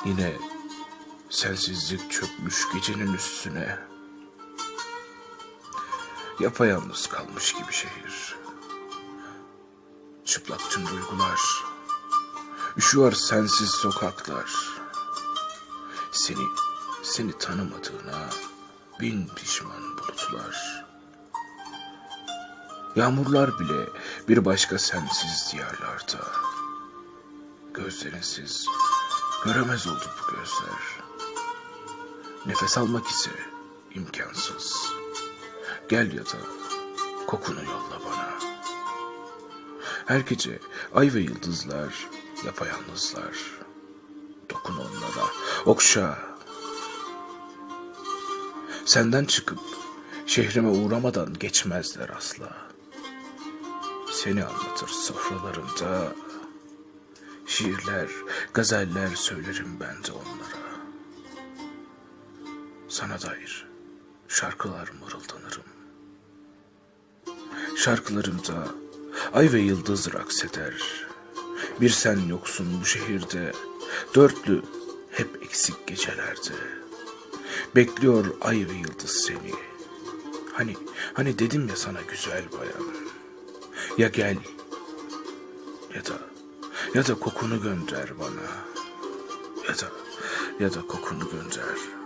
Yine sensizlik çökmüş gecenin üstüne. Yapayalnız kalmış gibi şehir. Çıplak tüm duygular. Üşüyor sensiz sokaklar. Seni tanımadığına bin pişman bulutlar. Yağmurlar bile bir başka sensiz diyarlarda. Gözlerinsiz göremez oldu bu gözler. Nefes almak ise imkansız. Gel ya da kokunu yolla bana. Her gece ay ve yıldızlar yapayalnızlar. Dokun onlara, okşa. Senden çıkıp şehrime uğramadan geçmezler asla. Seni anlatır sofralarımda. Şiirler, gazeller söylerim ben de onlara. Sana dair şarkılar mırıldanırım. Şarkılarımda ay ve yıldız raks eder. Bir sen yoksun bu şehirde, dörtlü hep eksik gecelerde. Bekliyor ay ve yıldız seni. Hani dedim ya sana güzel bayan. Ya gel ya da kokunu gönder bana. Ya da kokunu gönder.